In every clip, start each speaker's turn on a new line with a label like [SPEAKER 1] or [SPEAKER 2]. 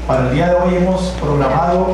[SPEAKER 1] Para el día de hoy hemos programado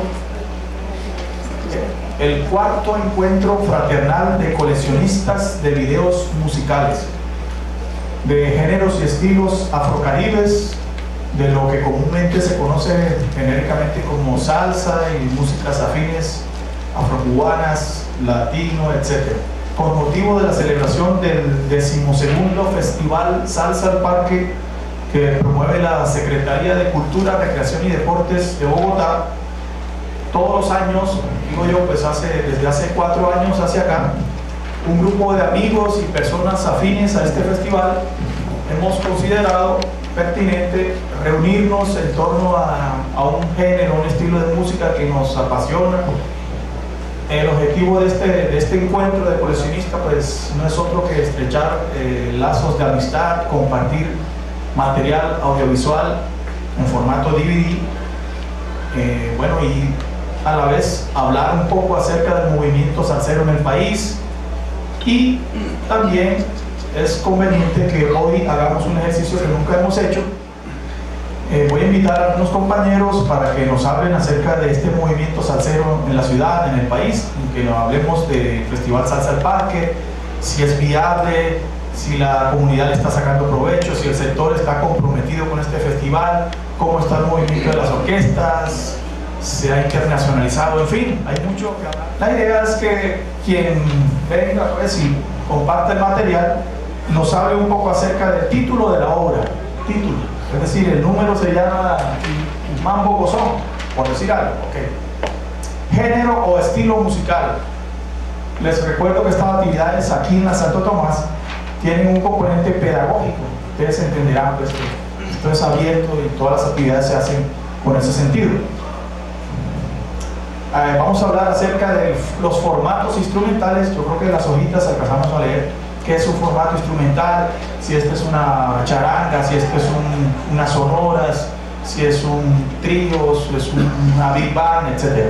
[SPEAKER 1] el cuarto encuentro fraternal de coleccionistas de videos musicales, de géneros y estilos afrocaribes, de lo que comúnmente se conoce genéricamente como salsa y músicas afines afrocubanas, latino, etc. Con motivo de la celebración del 12º Festival Salsa al Parque que promueve la Secretaría de Cultura, Recreación y Deportes de Bogotá, todos los años, digo yo, pues desde hace 4 años hacia acá, un grupo de amigos y personas afines a este festival hemos considerado pertinente reunirnos en torno a un género, un estilo de música que nos apasiona. El objetivo de este encuentro de coleccionistas pues no es otro que estrechar lazos de amistad, compartir material audiovisual en formato DVD, bueno, y a la vez hablar un poco acerca del movimiento salsero en el país. Y también es conveniente que hoy hagamos un ejercicio que nunca hemos hecho. Voy a invitar a algunos compañeros para que nos hablen acerca de este movimiento salsero en la ciudad, en el país, y que nos hablemos del Festival Salsa al Parque, si es viable, si la comunidad le está sacando provecho, si el sector está comprometido con este festival, cómo está el movimiento de las orquestas, se ha internacionalizado, en fin, hay mucho que hablar. La idea es que quien venga pues y comparte el material nos hable un poco acerca del título de la obra, título, es decir, el número se llama Mambo Gozón, por decir algo, okay. Género o estilo musical. Les recuerdo que estas actividades aquí en la Santo Tomás tienen un componente pedagógico. Ustedes entenderán pues, que esto es abierto y todas las actividades se hacen con ese sentido. Vamos a hablar acerca de los formatos instrumentales. Yo creo que en las hojitas alcanzamos a leer qué es un formato instrumental, si este es una charanga, si este es unas sonoras, si es un trío, si es una big band, etc.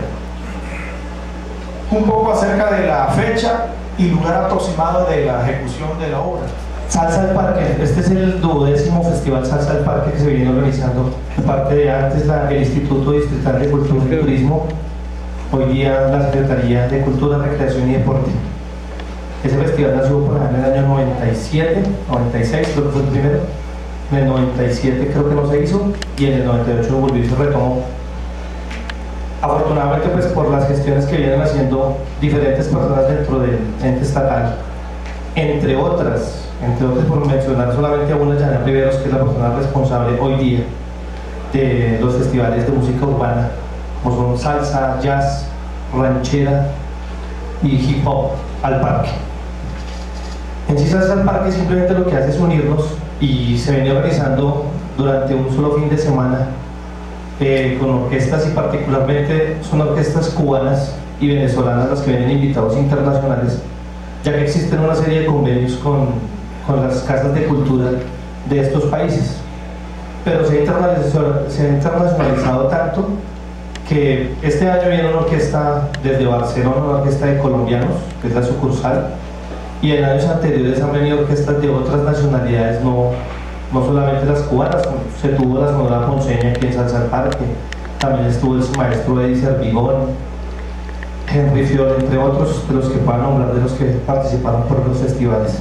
[SPEAKER 1] Un poco acerca de la fecha y lugar aproximado de la ejecución de la obra.
[SPEAKER 2] Salsa al Parque, este es el 12º Festival Salsa al Parque que se viene organizando de parte de antes el Instituto Distrital de Cultura y Turismo, hoy día la Secretaría de Cultura, Recreación y Deporte. Ese festival nació por en el año 97, 96, creo que fue el primero. En el 97 creo que no se hizo y en el 98 volvió y se retomó. Afortunadamente pues por las gestiones que vienen haciendo diferentes personas dentro del ente estatal, entre otras por mencionar solamente a una, Yana Riveros, que es la persona responsable hoy día de los festivales de música urbana, como son salsa, jazz, ranchera y hip hop al parque. En sí, Salsa al Parque simplemente lo que hace es unirnos y se viene organizando durante un solo fin de semana con orquestas, y particularmente son orquestas cubanas y venezolanas las que vienen invitados internacionales, ya que existen una serie de convenios con las casas de cultura de estos países, pero se ha internacionalizado tanto que este año viene una orquesta desde Barcelona, una orquesta de colombianos, que es la sucursal, y en años anteriores han venido orquestas de otras nacionalidades, no solamente las cubanas. Se tuvo la Sonora Ponceña aquí en Salsa al Parque, también estuvo el maestro Eddie Servigón, Henry Fior, entre otros de los que puedan nombrar, de los que participaron por los festivales.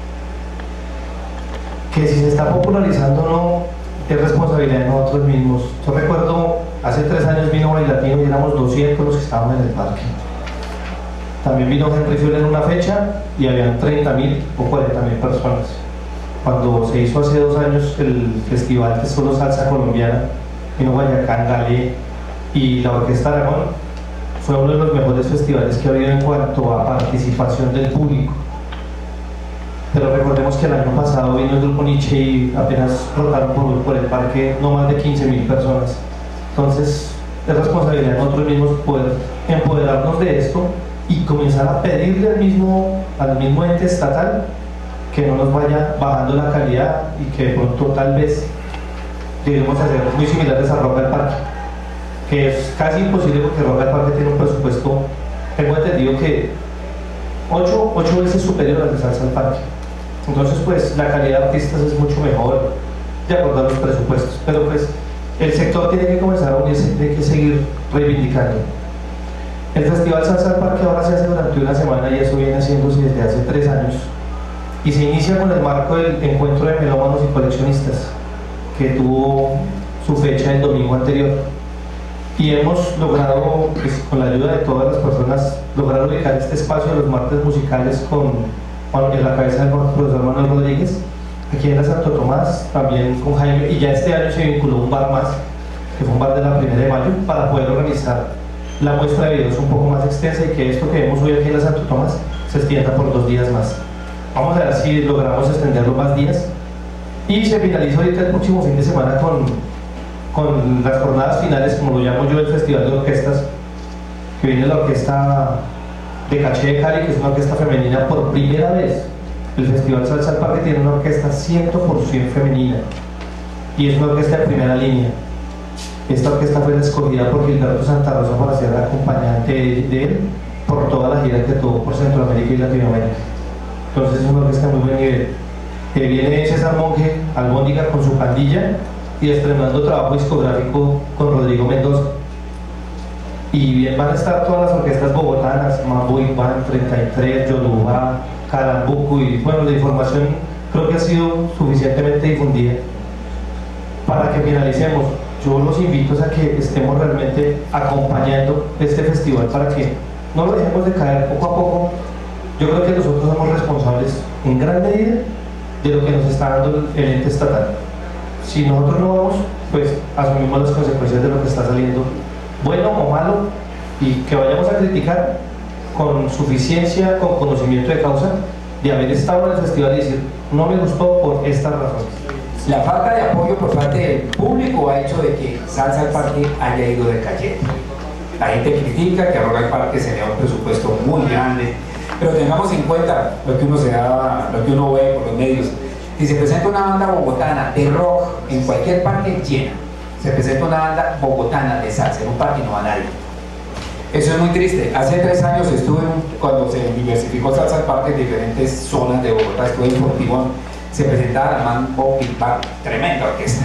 [SPEAKER 2] Que si se está popularizando o no es responsabilidad de nosotros mismos. Yo recuerdo hace 3 años vino Bailatino y éramos 200 los que estábamos en el parque. También vino Henry Fior en una fecha y habían 30.000 o 40.000 personas. Cuando se hizo hace 2 años el festival que es solo salsa colombiana, vino Guayacán, Galé y la Orquesta Aragón, fue uno de los mejores festivales que ha habido en cuanto a participación del público. Pero recordemos que el año pasado vino el grupo Nietzsche y apenas rotaron por el parque no más de 15.000 personas. Entonces es responsabilidad de nosotros mismos poder empoderarnos de esto y comenzar a pedirle al mismo ente estatal que no nos vaya bajando la calidad y que de pronto tal vez debemos hacer muy similares a Rock al Parque, que es casi imposible porque Rock al Parque tiene un presupuesto, tengo entendido que 8 veces superior al de Salsa al Parque. Entonces pues la calidad de artistas es mucho mejor de acuerdo a los presupuestos, pero pues el sector tiene que comenzar a unirse, tiene que seguir reivindicando. El Festival Salsa al Parque ahora se hace durante una semana y eso viene haciéndose desde hace 3 años. Y se inicia con el marco del encuentro de melómanos y coleccionistas, que tuvo su fecha el domingo anterior. Y hemos logrado, pues, con la ayuda de todas las personas, lograr ubicar este espacio de los martes musicales en la cabeza del profesor Manuel Rodríguez, aquí en la Santo Tomás, también con Jaime, y ya este año se vinculó un bar más, que fue un bar de la 1 de mayo, para poder organizar la muestra de videos un poco más extensa y que esto que vemos hoy aquí en la Santo Tomás se extienda por 2 días más. Vamos a ver si logramos extenderlo más días. Y se finaliza ahorita el próximo fin de semana con las jornadas finales, como lo llamo yo, el Festival de Orquestas, que viene la orquesta de Caché de Cali, que es una orquesta femenina por primera vez. El Festival Salsa al Parque tiene una orquesta 100% femenina y es una orquesta de primera línea. Esta orquesta fue la escogida por Gilberto Santa Rosa para ser acompañante de él por toda la gira que tuvo por Centroamérica y Latinoamérica. Entonces es una orquesta de muy buen nivel. Viene César Monge Albóndiga con su pandilla y estrenando trabajo discográfico con Rodrigo Mendoza. Y bien van a estar todas las orquestas bogotanas, Mambo Iván, 33, Yoluba, Calambuco, y bueno, la información creo que ha sido suficientemente difundida para que finalicemos. Yo los invito a que estemos realmente acompañando este festival para que no lo dejemos de caer poco a poco. Yo creo que nosotros somos responsables en gran medida de lo que nos está dando el ente estatal. Si nosotros no vamos, pues asumimos las consecuencias de lo que está saliendo, bueno o malo, y que vayamos a criticar con suficiencia, con conocimiento de causa, de haber estado en el festival y decir, no me gustó por estas razones.
[SPEAKER 3] La falta de apoyo por parte del público ha hecho de que Salsa al Parque haya ido decayendo. La gente critica que ahora el parque se le da un presupuesto muy grande, pero tengamos en cuenta lo que uno ve por los medios. Si se presenta una banda bogotana de rock en cualquier parque, llena. Se presenta una banda bogotana de salsa en un parque y no va nadie. Eso es muy triste. Hace 3 años estuve, cuando se diversificó Salsa al Parque en diferentes zonas de Bogotá, estuve en Portivón. Se presentaba la Mambo Big Band, tremenda orquesta,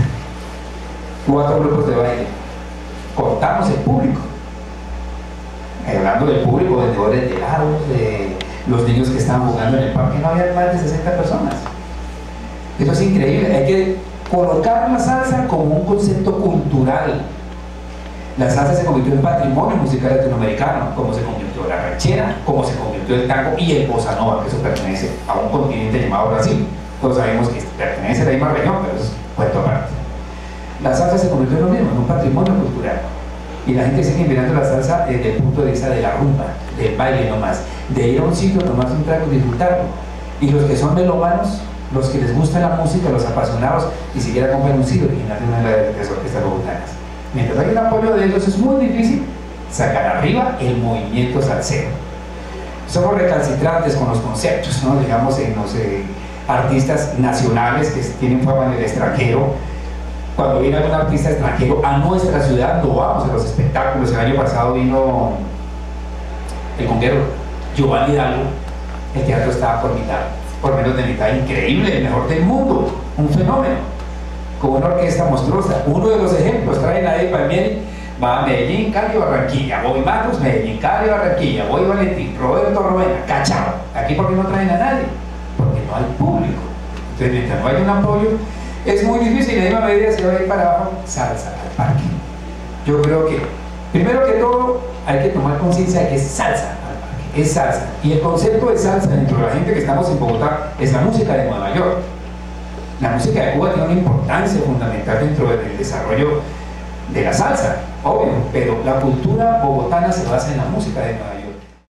[SPEAKER 3] 4 grupos de baile. Cortamos el público, hablando del público, vendedores de helados, de los niños que estaban jugando en el parque, no había más de 60 personas. Eso es increíble. Hay que colocar la salsa como un concepto cultural. La salsa se convirtió en patrimonio musical latinoamericano, como se convirtió la ranchera, como se convirtió el tango y el bossa nova, que eso pertenece a un continente llamado Brasil. Todos sabemos que pertenece a la misma región, pero es cuento aparte. La salsa se convirtió en lo mismo, en un patrimonio cultural. Y la gente sigue mirando la salsa desde el punto de vista de la rumba, del baile nomás, de ir a un sitio, tomarse un trago y disfrutarlo. Y los que son melómanos, los que les gusta la música, los apasionados, ni siquiera compran un sitio original de una de las orquestas bogotanas. Mientras hay un apoyo de ellos, es muy difícil sacar arriba el movimiento salsero. Somos recalcitrantes con los conceptos, ¿no? Digamos, en los artistas nacionales que tienen fama en el extranjero. Cuando viene algún artista extranjero a nuestra ciudad, no vamos a los espectáculos. El año pasado vino el conguero Giovanni Hidalgo, el teatro estaba por menos de mitad, increíble, el mejor del mundo, un fenómeno, con una orquesta monstruosa. Uno de los ejemplos, traen a Eddie Palmieri, va a Medellín, Cali, Barranquilla, voy Matos, Medellín, Cali, Barranquilla, voy Valentín, Roberto Rovena, Cachao. Aquí, ¿por qué no traen a nadie? Porque no hay público. Entonces, mientras no hay un apoyo, es muy difícil. En la misma medida se va a ir para abajo Salsa al Parque. Yo creo que, primero que todo, hay que tomar conciencia de que es salsa al parque, es salsa. Y el concepto de salsa dentro de la gente que estamos en Bogotá es la música de Nueva York. La música de Cuba tiene una importancia fundamental dentro del desarrollo de la salsa, obvio, pero la cultura bogotana se basa en la música de Nueva York.